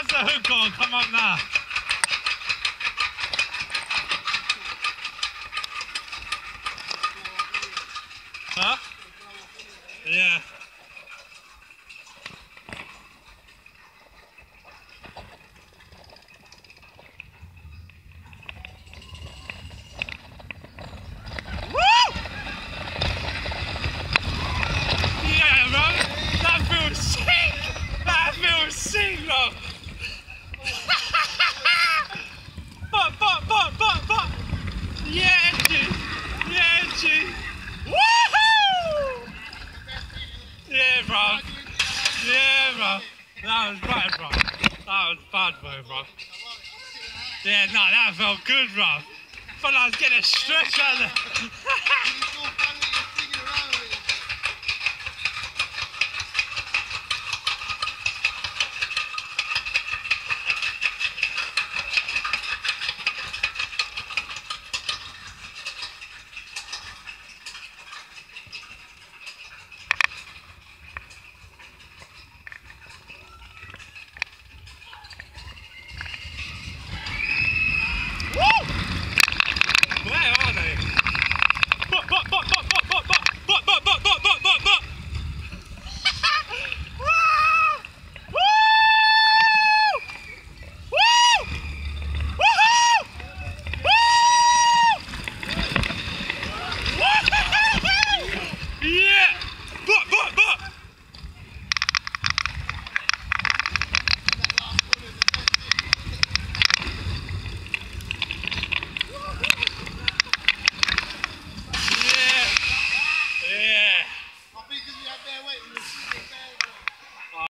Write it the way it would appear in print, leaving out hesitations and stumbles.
the hook on, come up now. Huh? Yeah. Yeah, G. Yeah, G. Woohoo! Yeah, bro. Yeah, bro. That was bad, bro. That was bad, bro. Yeah, no, that felt good, bro. Thought I was getting a stretch out of there.